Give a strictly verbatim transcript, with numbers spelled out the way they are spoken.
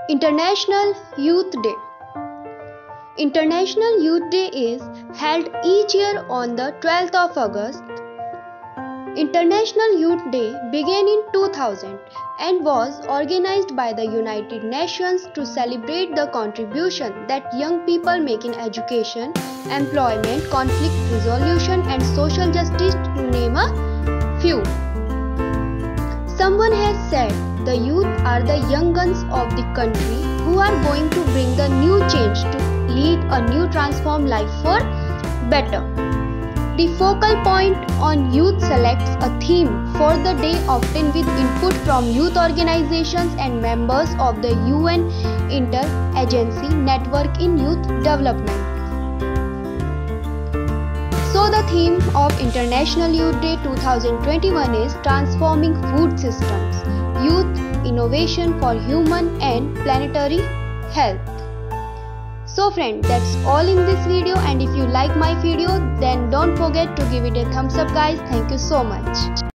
International Youth Day. International Youth Day is held each year on the twelfth of August. International Youth Day began in two thousand and was organized by the United Nations to celebrate the contribution that young people make in education, employment, conflict resolution, and social justice, to name a few. Someone has said the youth are the young guns of the country who are going to bring the new change to lead a new transformed life for better. The focal point on youth selects a theme for the day, often with input from youth organizations and members of the U N Interagency Network in Youth Development. So the theme of International Youth Day twenty twenty-one is Transforming Food Systems, Youth Innovation for Human and Planetary Health. So friend, that's all in this video, and if you like my video then don't forget to give it a thumbs up guys. Thank you so much.